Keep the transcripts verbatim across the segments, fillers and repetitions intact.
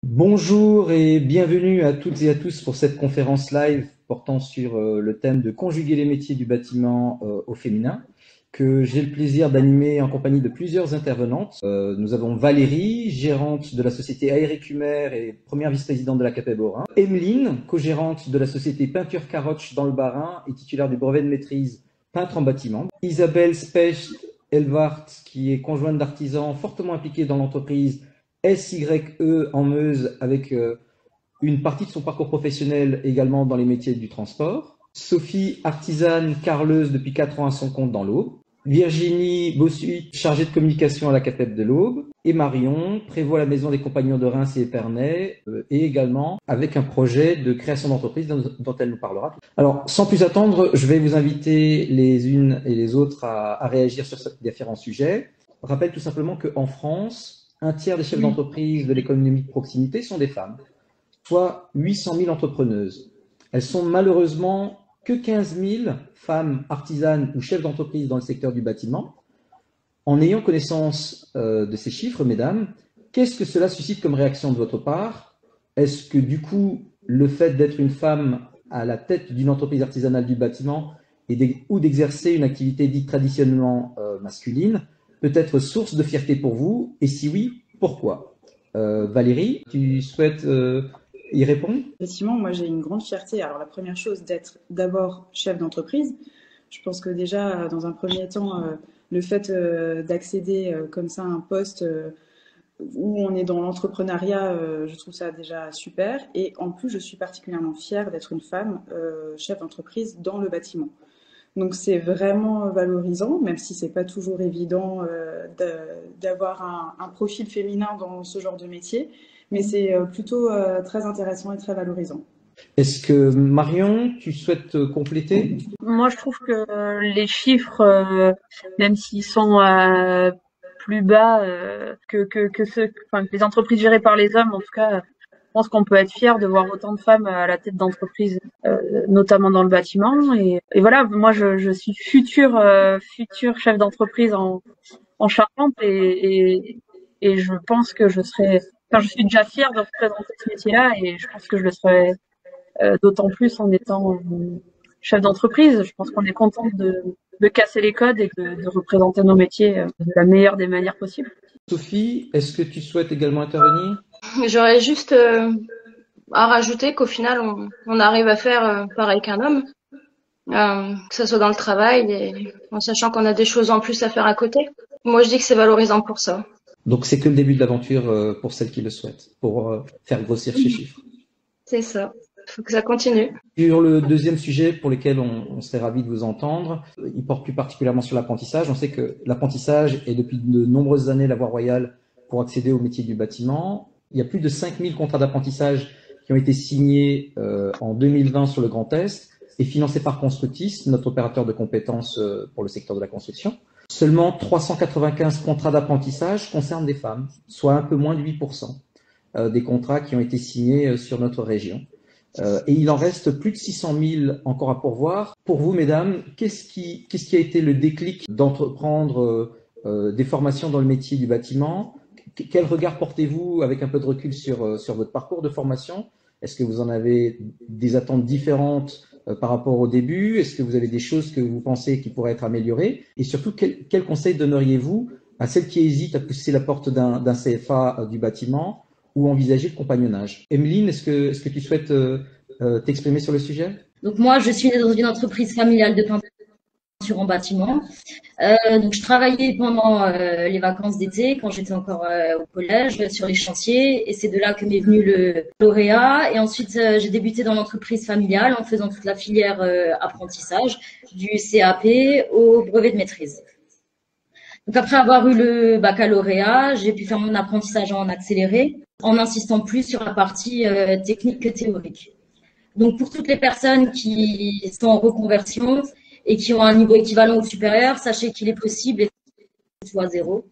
Bonjour et bienvenue à toutes et à tous pour cette conférence live portant sur euh, le thème de conjuguer les métiers du bâtiment euh, au féminin, que j'ai le plaisir d'animer en compagnie de plusieurs intervenantes. Euh, nous avons Valérie, gérante de la société Aéricumer et première vice-présidente de la CAPEB Haut-Rhin. Emeline, co-gérante de la société Peinture Caroche dans le Bas-Rhin et titulaire du brevet de maîtrise peintre en bâtiment. Isabelle Specht Elvart, qui est conjointe d'artisan fortement impliquée dans l'entreprise S Y E en Meuse, avec euh, une partie de son parcours professionnel également dans les métiers du transport. Sophie, artisane carleuse depuis quatre ans à son compte dans l'Aube. Virginie Bossuit, chargée de communication à la CAPEB de l'Aube. Et Marion prévoit la maison des compagnons de Reims et Épernay, euh, et également avec un projet de création d'entreprise dont, dont elle nous parlera. Alors, sans plus attendre, je vais vous inviter les unes et les autres à, à réagir sur ces différents sujets. Je rappelle tout simplement qu'en France, un tiers des chefs d'entreprise de l'économie de proximité sont des femmes, soit huit cent mille entrepreneuses. Elles sont malheureusement que quinze mille femmes artisanes ou chefs d'entreprise dans le secteur du bâtiment. En ayant connaissance euh, de ces chiffres, mesdames, qu'est-ce que cela suscite comme réaction de votre part? Est-ce que du coup, le fait d'être une femme à la tête d'une entreprise artisanale du bâtiment et ou d'exercer une activité dite traditionnellement euh, masculine peut être source de fierté pour vous? Et si oui, pourquoi? euh, Valérie, tu souhaites euh, y répondre? Effectivement, moi j'ai une grande fierté. Alors la première chose, d'être d'abord chef d'entreprise. Je pense que déjà, dans un premier temps, euh, le fait euh, d'accéder euh, comme ça à un poste euh, où on est dans l'entrepreneuriat, euh, je trouve ça déjà super. Et en plus, je suis particulièrement fière d'être une femme euh, chef d'entreprise dans le bâtiment. Donc c'est vraiment valorisant, même si c'est pas toujours évident euh, d'avoir un, un profil féminin dans ce genre de métier, mais c'est euh, plutôt euh, très intéressant et très valorisant. Est-ce que Marion, tu souhaites compléter? Moi, je trouve que les chiffres, euh, même s'ils sont euh, plus bas euh, que, que, que ceux, enfin, que les entreprises gérées par les hommes, en tout cas, je pense qu'on peut être fier de voir autant de femmes à la tête d'entreprises, euh, notamment dans le bâtiment. Et, et voilà, moi, je, je suis future, euh, future chef d'entreprise en, en Charente et, et, et je pense que je serai, enfin, je suis déjà fière de représenter ce métier-là et je pense que je le serai euh, d'autant plus en étant euh, chef d'entreprise. Je pense qu'on est content de, de casser les codes et de, de représenter nos métiers euh, de la meilleure des manières possibles. Sophie, est-ce que tu souhaites également intervenir? J'aurais juste euh, à rajouter qu'au final, on, on arrive à faire euh, pareil qu'un homme, euh, que ce soit dans le travail et en sachant qu'on a des choses en plus à faire à côté. Moi, je dis que c'est valorisant pour ça. Donc c'est que le début de l'aventure euh, pour celles qui le souhaitent, pour euh, faire grossir ces chiffres. C'est ça. Il faut que ça continue. Sur le deuxième sujet pour lequel on, on serait ravi de vous entendre, il porte plus particulièrement sur l'apprentissage. On sait que l'apprentissage est depuis de nombreuses années la voie royale pour accéder au métier du bâtiment. Il y a plus de cinq mille contrats d'apprentissage qui ont été signés euh, en deux mille vingt sur le Grand Est et financés par Constructis, notre opérateur de compétences euh, pour le secteur de la construction. Seulement trois cent quatre-vingt-quinze contrats d'apprentissage concernent des femmes, soit un peu moins de huit pour cent euh, des contrats qui ont été signés euh, sur notre région. Euh, et il en reste plus de six cent mille encore à pourvoir. Pour vous, mesdames, qu'est-ce qui, qu'est-ce qui a été le déclic d'entreprendre euh, euh, des formations dans le métier du bâtiment? Quel regard portez-vous avec un peu de recul sur, euh, sur votre parcours de formation? Est-ce que vous en avez des attentes différentes euh, par rapport au début? Est-ce que vous avez des choses que vous pensez qui pourraient être améliorées? Et surtout, quel, quel conseil donneriez-vous à celles qui hésitent à pousser la porte d'un, d'un C F A euh, du bâtiment ou envisager le compagnonnage? Emeline, est-ce que, est-ce que tu souhaites euh, euh, t'exprimer sur le sujet? Donc moi, je suis née dans une entreprise familiale de peinture en bâtiment. Euh, donc je travaillais pendant euh, les vacances d'été, quand j'étais encore euh, au collège, sur les chantiers. Et c'est de là que m'est venu le lauréat. Et ensuite, euh, j'ai débuté dans l'entreprise familiale en faisant toute la filière euh, apprentissage, du C A P au brevet de maîtrise. Donc après avoir eu le baccalauréat, j'ai pu faire mon apprentissage en accéléré, en insistant plus sur la partie euh, technique que théorique. Donc pour toutes les personnes qui sont en reconversion et qui ont un niveau équivalent ou supérieur, sachez qu'il est possible, soit zéro.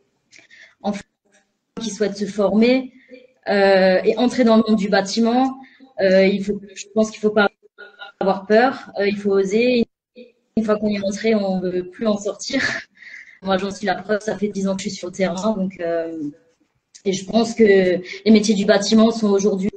Enfin, qui souhaitent se former euh, et entrer dans le monde du bâtiment, euh, il faut, je pense qu'il ne faut pas avoir peur, euh, il faut oser. Une fois qu'on y est entré, on ne veut plus en sortir. Moi, j'en suis la preuve, ça fait dix ans que je suis sur le terrain, donc euh, Et je pense que les métiers du bâtiment sont aujourd'hui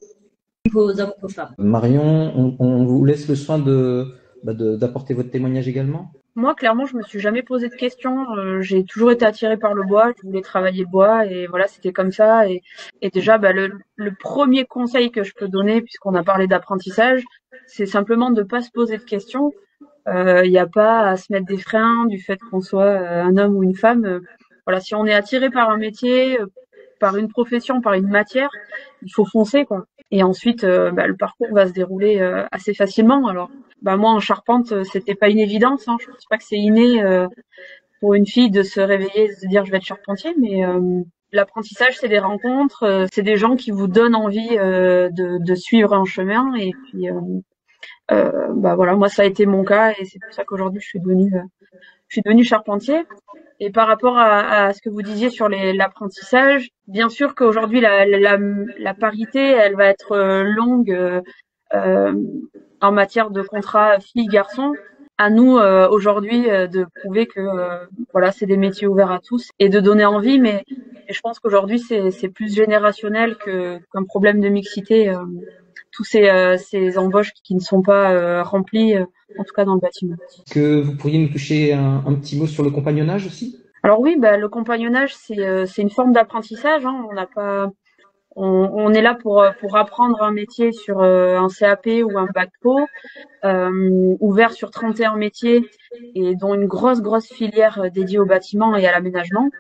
aux hommes qu'aux femmes. Marion, on, on vous laisse le soin de, bah de, d'apporter votre témoignage également. Moi, clairement, je me suis jamais posé de questions. Euh, j'ai toujours été attirée par le bois. Je voulais travailler le bois et voilà, c'était comme ça. Et, et déjà, bah, le, le premier conseil que je peux donner, puisqu'on a parlé d'apprentissage, c'est simplement de pas se poser de questions. Il euh, n'y a pas à se mettre des freins du fait qu'on soit euh, un homme ou une femme. Euh, voilà, si on est attiré par un métier, euh, par une profession, par une matière, il faut foncer, quoi. Et ensuite, euh, bah, le parcours va se dérouler euh, assez facilement. Alors, bah moi en charpente, c'était pas une évidence. Hein. Je pense pas que c'est inné euh, pour une fille de se réveiller et de se dire je vais être charpentier, mais euh, l'apprentissage, c'est des rencontres, euh, c'est des gens qui vous donnent envie euh, de, de suivre un chemin. Et puis, euh, euh, bah voilà, moi ça a été mon cas et c'est pour ça qu'aujourd'hui je suis devenue, euh, je suis devenue charpentier. Et par rapport à, à ce que vous disiez sur les, l'apprentissage, bien sûr qu'aujourd'hui la, la, la parité, elle va être euh, longue euh, euh, en matière de contrat filles-garçons. À nous euh, aujourd'hui euh, de prouver que euh, voilà, c'est des métiers ouverts à tous et de donner envie. Mais et je pense qu'aujourd'hui c'est, c'est plus générationnel que qu'un problème de mixité. Euh, tous ces, euh, ces embauches qui ne sont pas euh, remplies, euh, en tout cas dans le bâtiment. Est-ce que vous pourriez nous toucher un, un petit mot sur le compagnonnage aussi? Alors oui, bah, le compagnonnage, c'est euh, c'est une forme d'apprentissage. Hein. On n'a pas, on, on est là pour pour apprendre un métier sur euh, un C A P ou un bac pro, euh, ouvert sur trente et un métiers et dont une grosse grosse filière dédiée au bâtiment et à l'aménagement.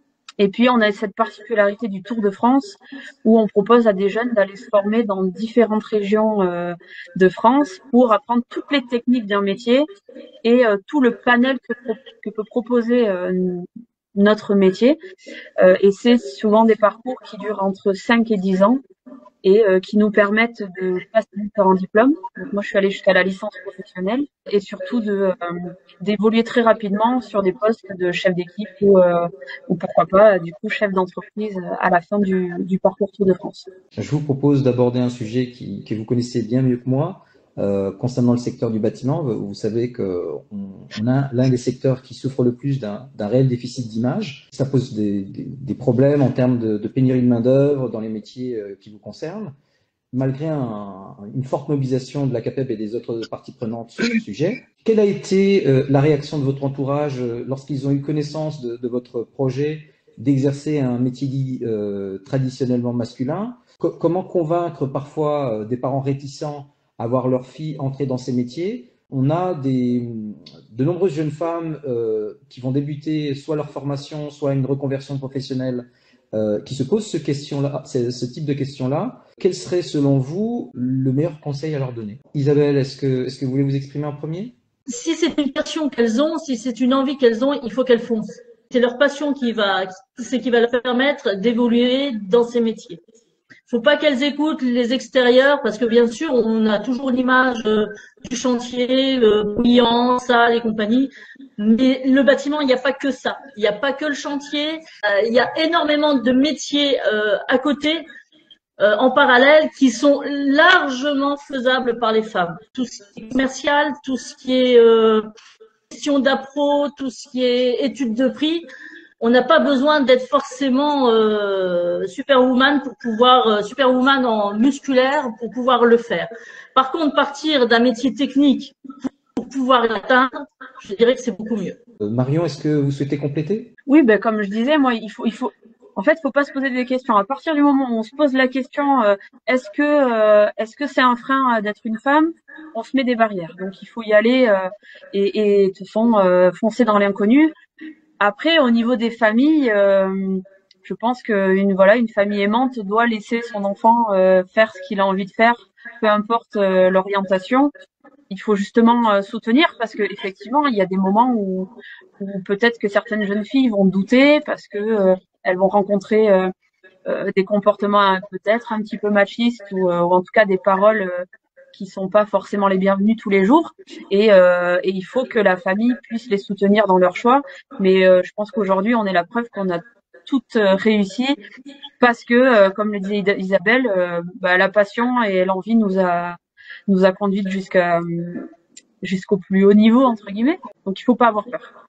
Et puis, on a cette particularité du Tour de France où on propose à des jeunes d'aller se former dans différentes régions euh, de France pour apprendre toutes les techniques d'un métier et euh, tout le panel que, que peut proposer euh, notre métier. Euh, et c'est souvent des parcours qui durent entre cinq et dix ans et euh, qui nous permettent de passer différents diplômes. Donc moi, je suis allée jusqu'à la licence professionnelle et surtout de euh, d'évoluer très rapidement sur des postes de chef d'équipe ou, euh, ou pourquoi pas, du coup, chef d'entreprise à la fin du, du parcours Tour de France. Je vous propose d'aborder un sujet qui, que vous connaissez bien mieux que moi, euh, concernant le secteur du bâtiment. Vous savez qu'on on a l'un des secteurs qui souffre le plus d'un, d'un réel déficit d'image. Ça pose des, des, des problèmes en termes de, de pénurie de main-d'œuvre dans les métiers euh, qui vous concernent. Malgré un, une forte mobilisation de la CAPEB et des autres parties prenantes sur ce sujet, quelle a été euh, la réaction de votre entourage euh, lorsqu'ils ont eu connaissance de, de votre projet d'exercer un métier dit euh, traditionnellement masculin? Co- comment convaincre parfois euh, des parents réticents à voir leurs filles entrer dans ces métiers? On a des, de nombreuses jeunes femmes euh, qui vont débuter soit leur formation, soit une reconversion professionnelle, euh, qui se posent ce, question-là, ce, ce type de questions-là. Quel serait, selon vous, le meilleur conseil à leur donner? Isabelle, est-ce que, est-ce que vous voulez vous exprimer en premier? Si c'est une passion qu'elles ont, si c'est une envie qu'elles ont, il faut qu'elles foncent. C'est leur passion qui va, c'est qui va leur permettre d'évoluer dans ces métiers. Faut pas qu'elles écoutent les extérieurs parce que bien sûr, on a toujours l'image euh, du chantier, euh, bruyant, sale et compagnie. Mais le bâtiment, il n'y a pas que ça. Il n'y a pas que le chantier. Euh, il y a énormément de métiers euh, à côté, euh, en parallèle, qui sont largement faisables par les femmes. Tout ce qui est commercial, tout ce qui est euh, question d'appro, tout ce qui est études de prix. On n'a pas besoin d'être forcément euh, superwoman pour pouvoir euh, superwoman en musculaire pour pouvoir le faire. Par contre, partir d'un métier technique pour pouvoir l'atteindre, je dirais que c'est beaucoup mieux. Euh, Marion, est-ce que vous souhaitez compléter? Oui, ben comme je disais, moi, il faut, il faut, en fait, faut pas se poser des questions. À partir du moment où on se pose la question, euh, est-ce que, euh, est-ce que c'est un frein euh, d'être une femme? On se met des barrières. Donc, il faut y aller euh, et, et de toute façon euh, foncer dans l'inconnu. Après, au niveau des familles, euh, je pense qu'une voilà, une famille aimante doit laisser son enfant euh, faire ce qu'il a envie de faire, peu importe euh, l'orientation. Il faut justement euh, soutenir parce que effectivement, il y a des moments où, où peut-être que certaines jeunes filles vont douter parce que euh, elles vont rencontrer euh, euh, des comportements euh, peut-être un petit peu machistes ou, euh, ou en tout cas des paroles euh, qui sont pas forcément les bienvenues tous les jours et, euh, et il faut que la famille puisse les soutenir dans leur choix. Mais euh, je pense qu'aujourd'hui, on est la preuve qu'on a toutes euh, réussi parce que, euh, comme le disait Isabelle, euh, bah, la passion et l'envie nous a nous a conduites jusqu'à jusqu'au plus haut niveau entre guillemets. Donc il faut pas avoir peur.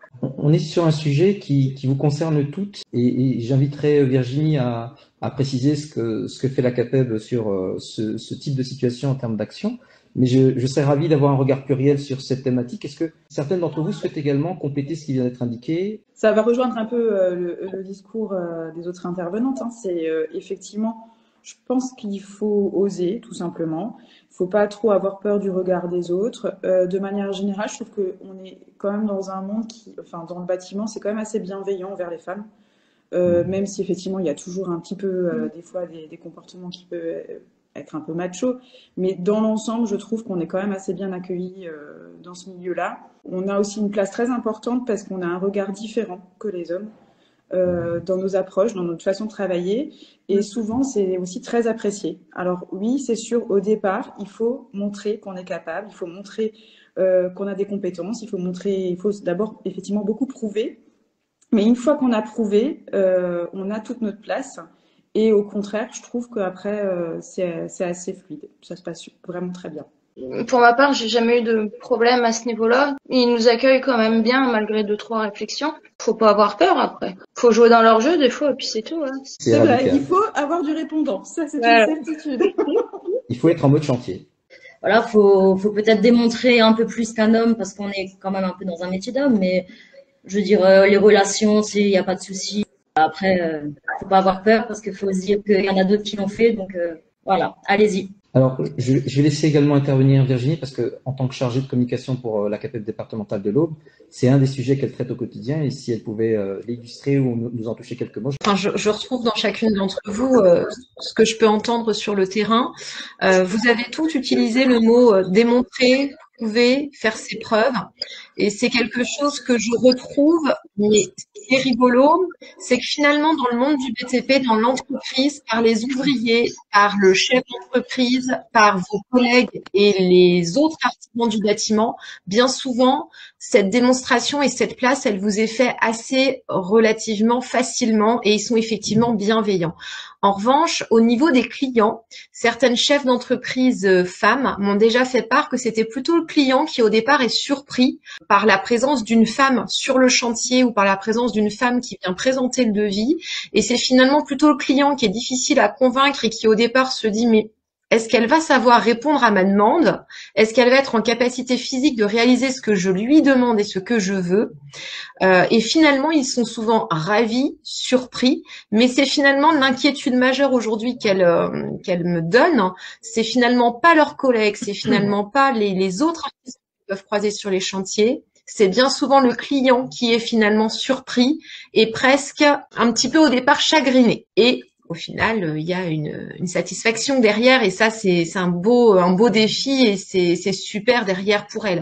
On est sur un sujet qui, qui vous concerne toutes et, et j'inviterai Virginie à, à préciser ce que, ce que fait la CAPEB sur euh, ce, ce type de situation en termes d'action. Mais je, je serais ravi d'avoir un regard pluriel sur cette thématique. Est-ce que certaines d'entre vous souhaitent également compléter ce qui vient d'être indiqué? Ça va rejoindre un peu euh, le, le discours euh, des autres intervenantes. Hein. C'est euh, effectivement, je pense qu'il faut oser, tout simplement. Il ne faut pas trop avoir peur du regard des autres. Euh, de manière générale, je trouve qu'on est quand même dans un monde qui, enfin, dans le bâtiment, c'est quand même assez bienveillant envers les femmes. Euh, même si effectivement, il y a toujours un petit peu, euh, des fois, des, des comportements qui peuvent être un peu macho, mais dans l'ensemble, je trouve qu'on est quand même assez bien accueillis euh, dans ce milieu-là. On a aussi une place très importante parce qu'on a un regard différent que les hommes euh, dans nos approches, dans notre façon de travailler, et souvent c'est aussi très apprécié. Alors oui, c'est sûr, au départ, il faut montrer qu'on est capable, il faut montrer euh, qu'on a des compétences, il faut montrer, il faut d'abord effectivement beaucoup prouver, mais une fois qu'on a prouvé, euh, on a toute notre place. Et au contraire, je trouve qu'après, euh, c'est assez fluide. Ça se passe vraiment très bien. Pour ma part, j'ai jamais eu de problème à ce niveau-là. Ils nous accueillent quand même bien, malgré deux, trois réflexions. Faut pas avoir peur après. Faut jouer dans leur jeu, des fois, et puis c'est tout. Hein. C'est vrai, il faut avoir du répondant. Ça, c'est ouais. Une certitude. Il faut être en mode chantier. Voilà, faut, faut peut-être démontrer un peu plus qu'un homme, parce qu'on est quand même un peu dans un métier d'homme, mais je veux dire, euh, les relations, il n'y a pas de souci. Après, euh, faut pas avoir peur parce qu'il faut se dire qu'il y en a d'autres qui l'ont fait. Donc euh, voilà, allez-y. Alors, je, je vais laisser également intervenir Virginie parce que en tant que chargée de communication pour euh, la CAPEB départementale de l'Aube, c'est un des sujets qu'elle traite au quotidien et si elle pouvait euh, l'illustrer ou nous, nous en toucher quelques mots. Enfin, je, je retrouve dans chacune d'entre vous euh, ce que je peux entendre sur le terrain. Euh, vous avez tous utilisé le mot euh, démontrer, prouver, faire ses preuves. Et c'est quelque chose que je retrouve, mais ce qui est rigolo, c'est que finalement, dans le monde du B T P, dans l'entreprise, par les ouvriers, par le chef d'entreprise, par vos collègues et les autres artisans du bâtiment, bien souvent, cette démonstration et cette place, elle vous est faite assez relativement facilement et ils sont effectivement bienveillants. En revanche, au niveau des clients, certaines chefs d'entreprise euh, femmes m'ont déjà fait part que c'était plutôt le client qui au départ est surpris par la présence d'une femme sur le chantier ou par la présence d'une femme qui vient présenter le devis. Et c'est finalement plutôt le client qui est difficile à convaincre et qui au départ se dit mais est-ce qu'elle va savoir répondre à ma demande? Est-ce qu'elle va être en capacité physique de réaliser ce que je lui demande et ce que je veux? euh, Et finalement, ils sont souvent ravis, surpris, mais c'est finalement l'inquiétude majeure aujourd'hui qu'elle euh, qu'elle me donne. C'est finalement pas leurs collègues, c'est finalement pas les, les autres artistes qui peuvent croiser sur les chantiers. C'est bien souvent le client qui est finalement surpris et presque un petit peu au départ chagriné. Et au final, il y a une, une satisfaction derrière et ça, c'est un beau, un beau défi et c'est super derrière pour elle.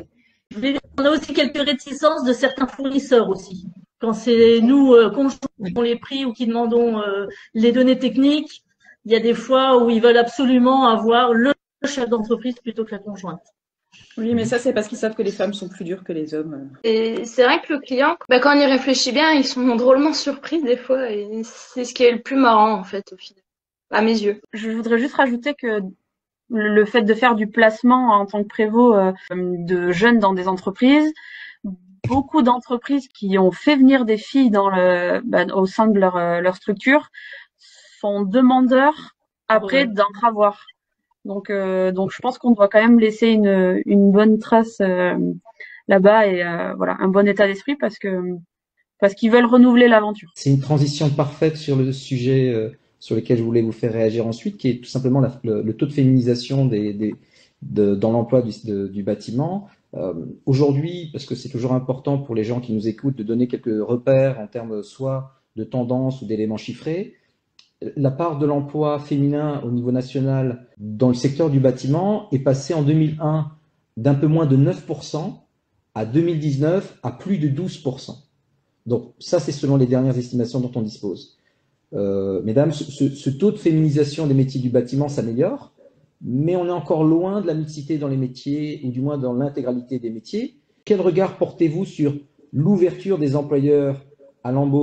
On a aussi quelques réticences de certains fournisseurs aussi. Quand c'est nous, euh, conjoints, les prix ou qui demandons euh, les données techniques, il y a des fois où ils veulent absolument avoir le chef d'entreprise plutôt que la conjointe. Oui, mais ça, c'est parce qu'ils savent que les femmes sont plus dures que les hommes. Et c'est vrai que le client, bah, quand on y réfléchit bien, ils sont drôlement surpris des fois. Et c'est ce qui est le plus marrant, en fait, au final, à mes yeux. Je voudrais juste rajouter que le fait de faire du placement en tant que prévôt euh, de jeunes dans des entreprises, beaucoup d'entreprises qui ont fait venir des filles dans le, bah, au sein de leur, leur structure sont demandeurs après ouais. d'en avoir. Donc, euh, donc je pense qu'on doit quand même laisser une, une bonne trace euh, là-bas et euh, voilà, un bon état d'esprit parce que parce qu'ils veulent renouveler l'aventure. C'est une transition parfaite sur le sujet euh, sur lequel je voulais vous faire réagir ensuite, qui est tout simplement la, le, le taux de féminisation des, des, de, dans l'emploi du, de, du bâtiment. Euh, Aujourd'hui, parce que c'est toujours important pour les gens qui nous écoutent de donner quelques repères en termes soit de tendance ou d'éléments chiffrés. La part de l'emploi féminin au niveau national dans le secteur du bâtiment est passée en deux mille un d'un peu moins de neuf pour cent à deux mille dix-neuf à plus de douze pour cent. Donc ça, c'est selon les dernières estimations dont on dispose. Euh, mesdames, ce, ce taux de féminisation des métiers du bâtiment s'améliore, mais on est encore loin de la mixité dans les métiers, ou du moins dans l'intégralité des métiers. Quel regard portez-vous sur l'ouverture des employeurs à l'embauche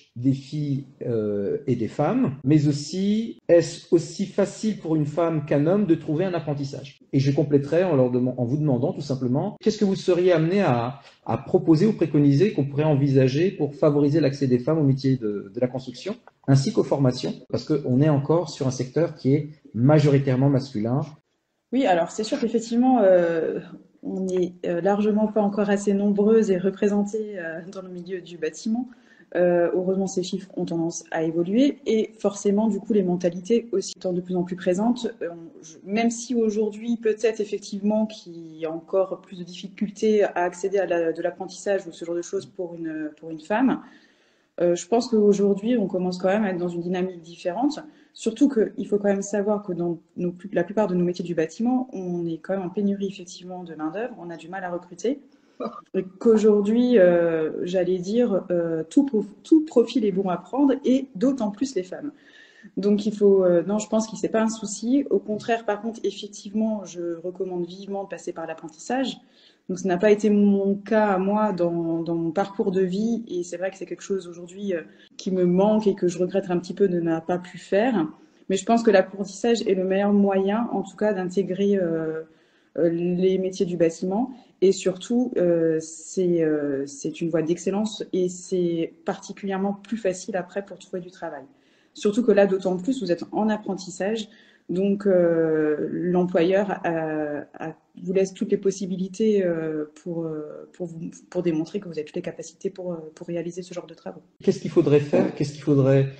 des filles euh, et des femmes, mais aussi, est-ce aussi facile pour une femme qu'un homme de trouver un apprentissage? Et je compléterai en, leur en vous demandant tout simplement, qu'est-ce que vous seriez amené à, à proposer ou préconiser qu'on pourrait envisager pour favoriser l'accès des femmes au métier de, de la construction, ainsi qu'aux formations, parce qu'on est encore sur un secteur qui est majoritairement masculin. Oui, alors c'est sûr qu'effectivement, euh, on n'est euh, largement pas encore assez nombreuses et représentées euh, dans le milieu du bâtiment. Euh, heureusement, ces chiffres ont tendance à évoluer et forcément, du coup, les mentalités aussi étant de plus en plus présentes. Euh, je, même si aujourd'hui, peut-être effectivement qu'il y a encore plus de difficultés à accéder à la, de l'apprentissage ou ce genre de choses pour une, pour une femme, euh, je pense qu'aujourd'hui, on commence quand même à être dans une dynamique différente. Surtout qu'il faut quand même savoir que dans nos, la plupart de nos métiers du bâtiment, on est quand même en pénurie effectivement de main-d'œuvre, on a du mal à recruter. Et qu'aujourd'hui, euh, j'allais dire, euh, tout, tout profil est bon à prendre et d'autant plus les femmes. Donc il faut, euh, non, je pense que c'est pas un souci. Au contraire, par contre, effectivement, je recommande vivement de passer par l'apprentissage. Donc ça n'a pas été mon cas à moi dans, dans mon parcours de vie et c'est vrai que c'est quelque chose aujourd'hui euh, qui me manque et que je regrette un petit peu de ne pas pu faire. Mais je pense que l'apprentissage est le meilleur moyen, en tout cas, d'intégrer euh, euh, les métiers du bâtiment. Et surtout, euh, c'est euh, c'est une voie d'excellence et c'est particulièrement plus facile après pour trouver du travail. Surtout que là, d'autant plus, vous êtes en apprentissage. Donc, euh, l'employeur a, a, vous laisse toutes les possibilités euh, pour, pour, vous, pour démontrer que vous avez toutes les capacités pour, pour réaliser ce genre de travaux. Qu'est-ce qu'il faudrait faire? Qu'est-ce qu'il faudrait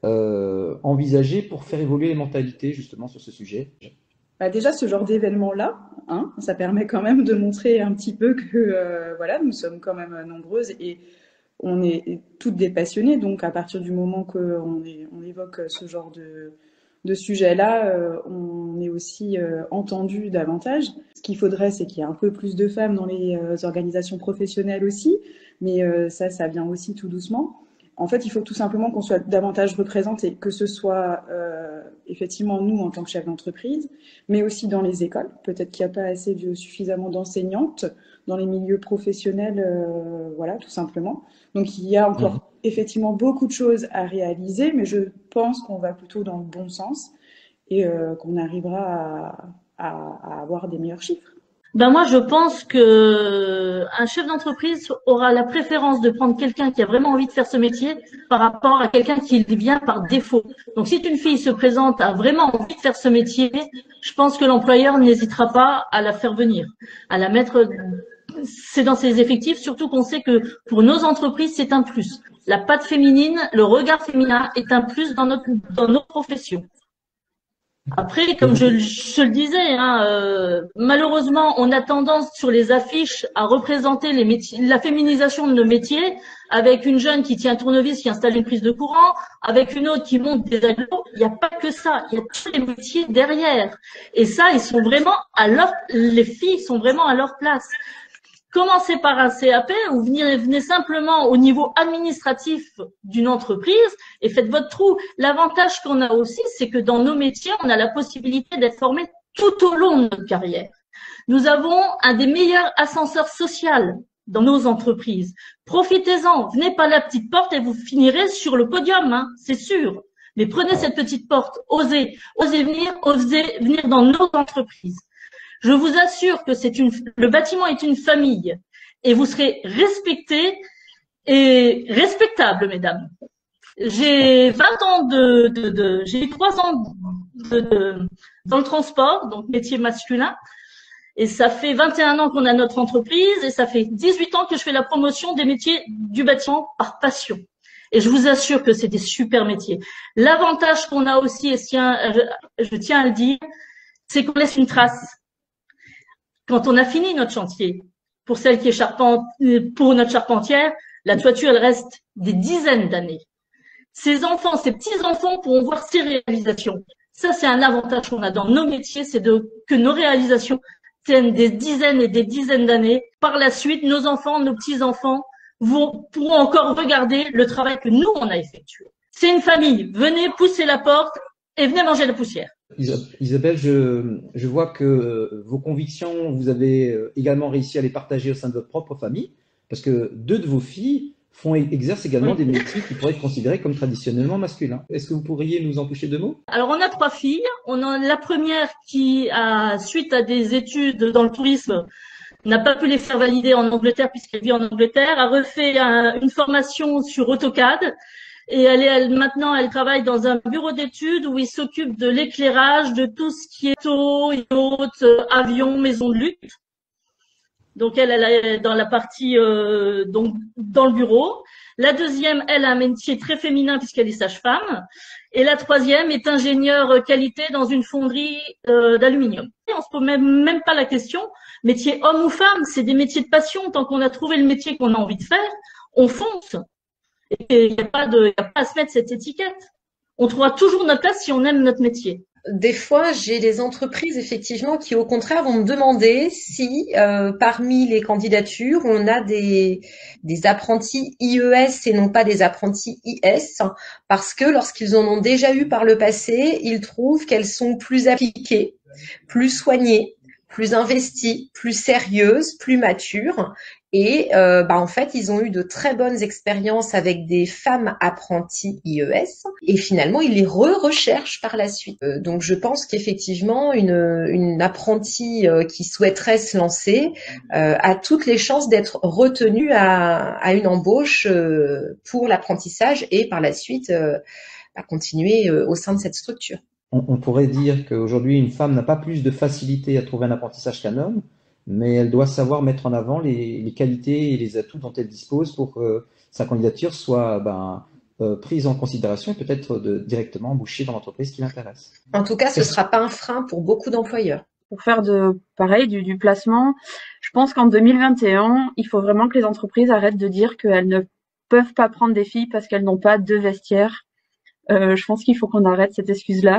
euh, envisager pour faire évoluer les mentalités, justement, sur ce sujet? Bah déjà, ce genre d'événement-là, hein, ça permet quand même de montrer un petit peu que euh, voilà, nous sommes quand même nombreuses et on est toutes des passionnées. Donc, à partir du moment qu'on on évoque ce genre de de ce sujet-là, euh, on est aussi euh, entendu davantage. Ce qu'il faudrait, c'est qu'il y ait un peu plus de femmes dans les euh, organisations professionnelles aussi, mais euh, ça, ça vient aussi tout doucement. En fait, il faut tout simplement qu'on soit davantage représentés, que ce soit euh, effectivement nous en tant que chefs d'entreprise, mais aussi dans les écoles. Peut-être qu'il n'y a pas assez de suffisamment d'enseignantes dans les milieux professionnels, euh, voilà, tout simplement. Donc, il y a encore mmh. effectivement beaucoup de choses à réaliser, mais je pense qu'on va plutôt dans le bon sens et euh, qu'on arrivera à, à, à avoir des meilleurs chiffres. Ben moi, je pense que un chef d'entreprise aura la préférence de prendre quelqu'un qui a vraiment envie de faire ce métier par rapport à quelqu'un qui vient par défaut. Donc, si une fille se présente a vraiment envie de faire ce métier, je pense que l'employeur n'hésitera pas à la faire venir, à la mettre. C'est dans ses effectifs, surtout qu'on sait que pour nos entreprises, c'est un plus. La patte féminine, le regard féminin est un plus dans notre dans nos professions. Après, comme je, je le disais, hein, euh, malheureusement, on a tendance sur les affiches à représenter les métiers, la féminisation de nos métiers, avec une jeune qui tient un tournevis, qui installe une prise de courant, avec une autre qui monte des agglos. Il n'y a pas que ça, il y a tous les métiers derrière. Et ça, ils sont vraiment à leur, les filles sont vraiment à leur place. Commencez par un C A P ou venez, venez simplement au niveau administratif d'une entreprise et faites votre trou. L'avantage qu'on a aussi, c'est que dans nos métiers, on a la possibilité d'être formé tout au long de notre carrière. Nous avons un des meilleurs ascenseurs sociaux dans nos entreprises. Profitez-en, venez par la petite porte et vous finirez sur le podium, hein, c'est sûr. Mais prenez cette petite porte, osez, osez venir, osez venir dans nos entreprises. Je vous assure que c'est une, le bâtiment est une famille et vous serez respectés et respectables, mesdames. J'ai vingt ans de, de, de j'ai eu trois ans de, de, dans le transport, donc métier masculin, et ça fait vingt et un ans qu'on a notre entreprise et ça fait dix-huit ans que je fais la promotion des métiers du bâtiment par passion. Et je vous assure que c'est des super métiers. L'avantage qu'on a aussi, et je, je tiens à le dire, c'est qu'on laisse une trace. Quand on a fini notre chantier, pour celle qui est charpente, pour notre charpentière, la toiture, elle reste des dizaines d'années. Ces enfants, ces petits-enfants pourront voir ces réalisations. Ça, c'est un avantage qu'on a dans nos métiers, c'est de, que nos réalisations tiennent des dizaines et des dizaines d'années. Par la suite, nos enfants, nos petits-enfants vont, pourront encore regarder le travail que nous, on a effectué. C'est une famille. Venez pousser la porte et venez manger la poussière. Isabelle, je, je vois que vos convictions, vous avez également réussi à les partager au sein de votre propre famille, parce que deux de vos filles font, exercent également des métiers qui pourraient être considérés comme traditionnellement masculins. Est-ce que vous pourriez nous en toucher deux mots? Alors, on a trois filles. On a la première qui, a, suite à des études dans le tourisme, n'a pas pu les faire valider en Angleterre puisqu'elle vit en Angleterre, a refait un, une formation sur AutoCAD et elle est elle, maintenant elle travaille dans un bureau d'études où il s'occupe de l'éclairage, de tout ce qui est auto, yacht, avion, maison de luxe. Donc elle, elle est dans la partie euh, donc dans le bureau. La deuxième, elle a un métier très féminin puisqu'elle est sage-femme. Et la troisième est ingénieure qualité dans une fonderie euh, d'aluminium. On se pose même, même pas la question, métier homme ou femme, c'est des métiers de passion. Tant qu'on a trouvé le métier qu'on a envie de faire, on fonce. Et il n'y a pas de, il y a pas à se mettre cette étiquette. On trouvera toujours notre place si on aime notre métier. Des fois, j'ai des entreprises effectivement qui, au contraire, vont me demander si, euh, parmi les candidatures, on a des des apprentis I E S et non pas des apprentis I S, parce que lorsqu'ils en ont déjà eu par le passé, ils trouvent qu'elles sont plus appliquées, plus soignées, plus investies, plus sérieuses, plus matures. Et euh, bah en fait, ils ont eu de très bonnes expériences avec des femmes apprenties I E S et finalement, ils les re-recherchent par la suite. Euh, donc, je pense qu'effectivement, une, une apprentie euh, qui souhaiterait se lancer euh, a toutes les chances d'être retenue à, à une embauche euh, pour l'apprentissage et par la suite euh, à continuer euh, au sein de cette structure. On, on pourrait dire qu'aujourd'hui, une femme n'a pas plus de facilité à trouver un apprentissage qu'un homme, mais elle doit savoir mettre en avant les, les qualités et les atouts dont elle dispose pour que sa candidature soit ben, euh, prise en considération et peut-être de, directement embauchée dans l'entreprise qui l'intéresse. En tout cas, ce ne sera pas un frein pour beaucoup d'employeurs. Pour faire de pareil du, du placement, je pense qu'en deux mille vingt et un, il faut vraiment que les entreprises arrêtent de dire qu'elles ne peuvent pas prendre des filles parce qu'elles n'ont pas de vestiaire. Euh, je pense qu'il faut qu'on arrête cette excuse-là.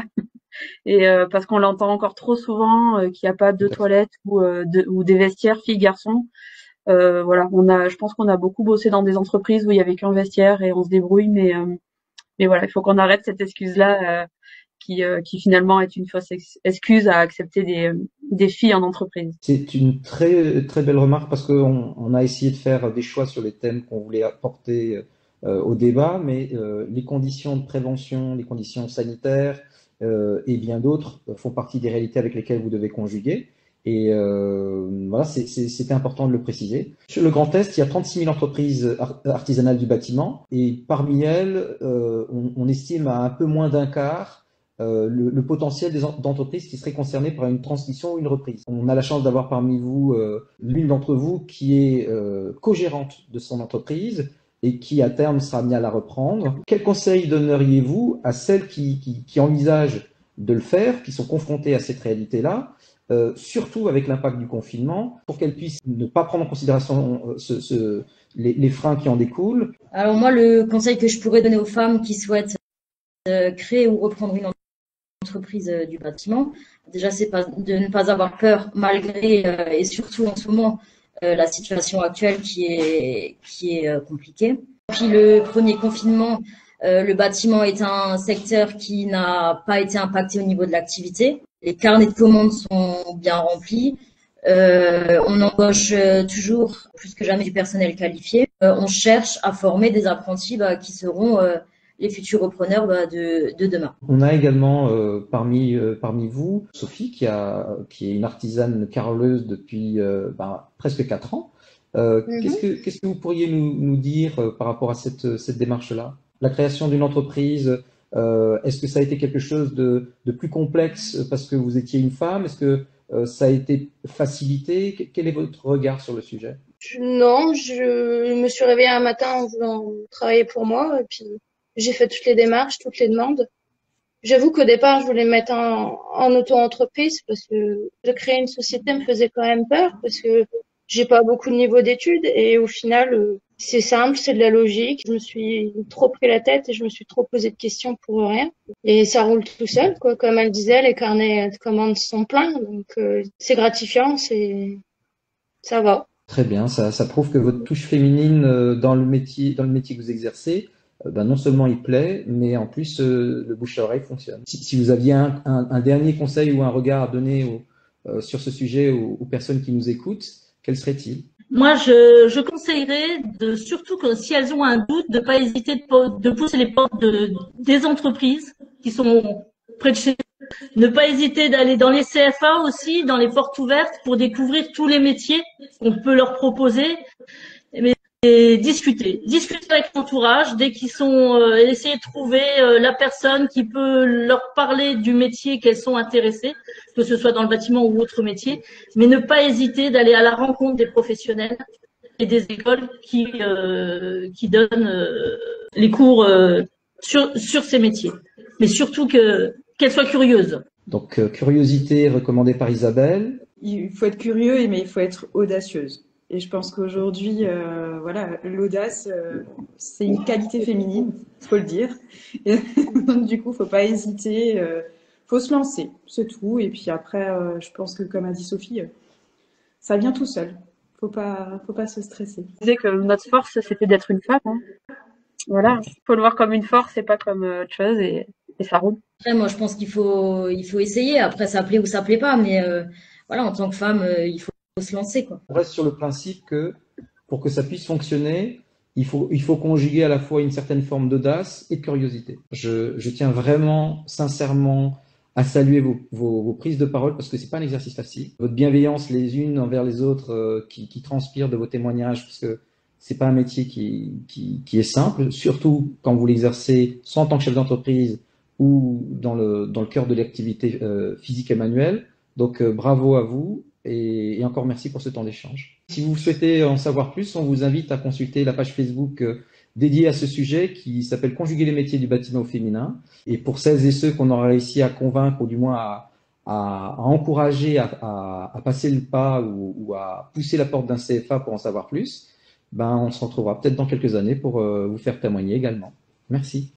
Et euh, parce qu'on l'entend encore trop souvent euh, qu'il n'y a pas de toilettes ou, euh, de, ou des vestiaires filles garçons. Euh, voilà, on a, je pense qu'on a beaucoup bossé dans des entreprises où il y avait qu'un vestiaire et on se débrouille, mais euh, mais voilà, il faut qu'on arrête cette excuse-là euh, qui euh, qui finalement est une fausse ex excuse à accepter des des filles en entreprise. C'est une très très belle remarque parce qu'on on a essayé de faire des choix sur les thèmes qu'on voulait apporter euh, au débat, mais euh, les conditions de prévention, les conditions sanitaires Euh, et bien d'autres font partie des réalités avec lesquelles vous devez conjuguer. Et euh, voilà, c'était important de le préciser. Sur le Grand Est, il y a trente-six mille entreprises art artisanales du bâtiment et parmi elles, euh, on, on estime à un peu moins d'un quart euh, le, le potentiel des entreprises qui seraient concernées par une transition ou une reprise. On a la chance d'avoir parmi vous euh, l'une d'entre vous qui est euh, co-gérante de son entreprise et qui à terme sera amené à la reprendre. Quel conseil donneriez-vous à celles qui, qui, qui envisagent de le faire, qui sont confrontées à cette réalité-là, euh, surtout avec l'impact du confinement, pour qu'elles puissent ne pas prendre en considération ce, ce, les, les freins qui en découlent? Alors moi, le conseil que je pourrais donner aux femmes qui souhaitent euh, créer ou reprendre une entreprise euh, du bâtiment, déjà c'est pas, de ne pas avoir peur malgré euh, et surtout en ce moment Euh, la situation actuelle qui est qui est euh, compliquée. Puis le premier confinement, euh, le bâtiment est un secteur qui n'a pas été impacté au niveau de l'activité. Les carnets de commandes sont bien remplis. Euh, on embauche euh, toujours plus que jamais du personnel qualifié. Euh, on cherche à former des apprentis bah, qui seront euh, les futurs repreneurs bah, de, de demain. On a également euh, parmi euh, parmi vous Sophie qui a qui est une artisane carreleuse depuis euh, bah, presque quatre ans. Euh, mm-hmm. Qu'est-ce que qu'est-ce que vous pourriez nous, nous dire euh, par rapport à cette cette démarche-là? La création d'une entreprise, euh, est-ce que ça a été quelque chose de de plus complexe parce que vous étiez une femme? Est-ce que euh, ça a été facilité? Quel est votre regard sur le sujet? Non, je me suis réveillée un matin en voulant travailler pour moi et puis j'ai fait toutes les démarches, toutes les demandes. J'avoue qu'au départ, je voulais me mettre en, en auto-entreprise parce que de créer une société me faisait quand même peur parce que j'ai pas beaucoup de niveau d'études et au final, c'est simple, c'est de la logique. Je me suis trop pris la tête et je me suis trop posé de questions pour rien. Et ça roule tout seul, quoi. Comme elle disait, les carnets de commandes sont pleins, donc euh, c'est gratifiant, c'est ça va. Très bien, ça, ça prouve que votre touche féminine dans le métier, dans le métier que vous exercez, ben non seulement il plaît, mais en plus euh, le bouche à oreille fonctionne. Si, si vous aviez un, un, un dernier conseil ou un regard à donner au, euh, sur ce sujet aux, aux personnes qui nous écoutent, quel serait-il? Moi, je, je conseillerais de, surtout que si elles ont un doute, de pas hésiter de, po- de pousser les portes de, des entreprises qui sont près de chez eux. Ne pas hésiter d'aller dans les C F A aussi, dans les portes ouvertes pour découvrir tous les métiers qu'on peut leur proposer. Mais et discuter, discuter avec l'entourage dès qu'ils sont, euh, essayer de trouver euh, la personne qui peut leur parler du métier qu'elles sont intéressées, que ce soit dans le bâtiment ou autre métier, mais ne pas hésiter d'aller à la rencontre des professionnels et des écoles qui euh, qui donnent euh, les cours euh, sur sur ces métiers, mais surtout que qu'elles soient curieuses. Donc, euh, curiosité recommandée par Isabelle. Il faut être curieux, mais il faut être audacieuse. Et je pense qu'aujourd'hui, euh, voilà, l'audace, euh, c'est une qualité féminine, faut le dire. Et donc du coup, faut pas hésiter, euh, faut se lancer, c'est tout. Et puis après, euh, je pense que comme a dit Sophie, euh, ça vient tout seul. Faut pas, faut pas se stresser. Je disais que notre force, c'était d'être une femme. Hein. Voilà, faut le voir comme une force et pas comme euh, autre chose, et, et ça roule. Après, moi, je pense qu'il faut, il faut essayer. Après, ça plaît ou ça plaît pas, mais euh, voilà, en tant que femme, euh, il faut se lancer, quoi. On reste sur le principe que pour que ça puisse fonctionner, il faut, il faut conjuguer à la fois une certaine forme d'audace et de curiosité. Je, je tiens vraiment, sincèrement, à saluer vos, vos, vos prises de parole parce que c'est pas un exercice facile. Votre bienveillance les unes envers les autres euh, qui, qui transpire de vos témoignages, parce que c'est pas un métier qui, qui, qui est simple, surtout quand vous l'exercez soit en tant que chef d'entreprise ou dans le, dans le cœur de l'activité euh, physique et manuelle. Donc euh, bravo à vous. Et, et encore merci pour ce temps d'échange. Si vous souhaitez en savoir plus, on vous invite à consulter la page Facebook euh, dédiée à ce sujet qui s'appelle Conjuguer les métiers du bâtiment au féminin. Et pour celles et ceux qu'on aura réussi à convaincre ou du moins à, à, à encourager à, à, à passer le pas ou, ou à pousser la porte d'un C F A pour en savoir plus, ben on se retrouvera peut-être dans quelques années pour euh, vous faire témoigner également. Merci.